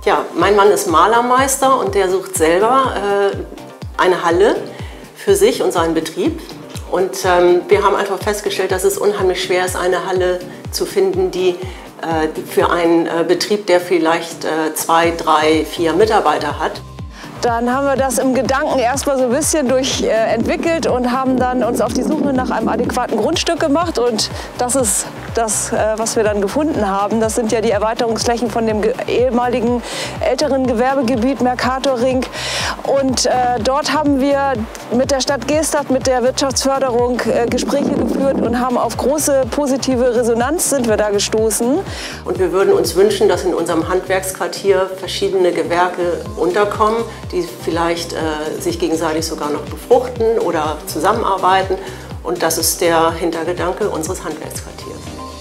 Ja, mein Mann ist Malermeister und der sucht selber eine Halle für sich und seinen Betrieb. Und wir haben einfach festgestellt, dass es unheimlich schwer ist, eine Halle zu finden, die für einen Betrieb, der vielleicht 2, 3, 4 Mitarbeiter hat. Dann haben wir das im Gedanken erstmal so ein bisschen entwickelt und haben dann uns auf die Suche nach einem adäquaten Grundstück gemacht. Und das ist das, was wir dann gefunden haben. Das sind ja die Erweiterungsflächen von dem ehemaligen älteren Gewerbegebiet Mercatorring. Und dort haben wir mit der Stadt Gestadt, mit der Wirtschaftsförderung Gespräche geführt und haben auf große positive Resonanz sind wir da gestoßen. Und wir würden uns wünschen, dass in unserem Handwerksquartier verschiedene Gewerke unterkommen, die vielleicht sich gegenseitig sogar noch befruchten oder zusammenarbeiten. Und das ist der Hintergedanke unseres Handwerksquartiers.